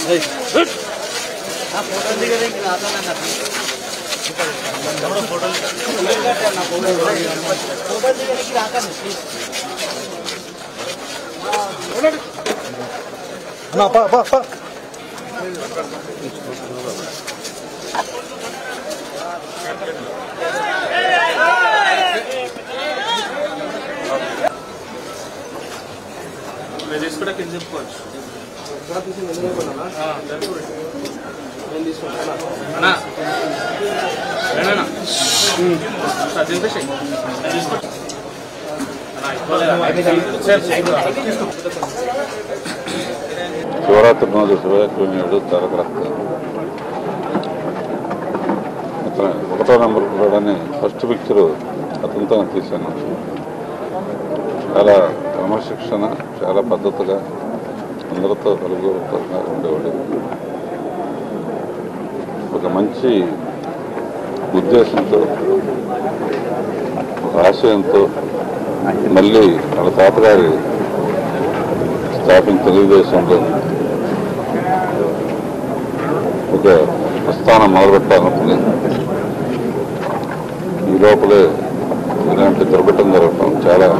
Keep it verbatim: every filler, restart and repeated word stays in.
కూడా కింద చెప్పుకోవచ్చు శివరాత్రి రోజు శివరాత్రి తారక రక్త ఒకటో నెంబర్ కూడా ఫస్ట్ పిక్చరు అతనితో తీశాను. చాలా క్రమశిక్షణ, చాలా పద్ధతిగా అందరితో కలుగుగా ఉండేవాడు. ఒక మంచి ఉద్దేశంతో, ఒక ఆశయంతో మళ్ళీ వాళ్ళ తాతగారి స్థాపించిన తెలుగుదేశంలో ఒక ప్రస్థానం మొదలుపెట్టాలనుకుని ఈ లోపలే ఇలాంటి దుర్ఘటన జరగటం చాలా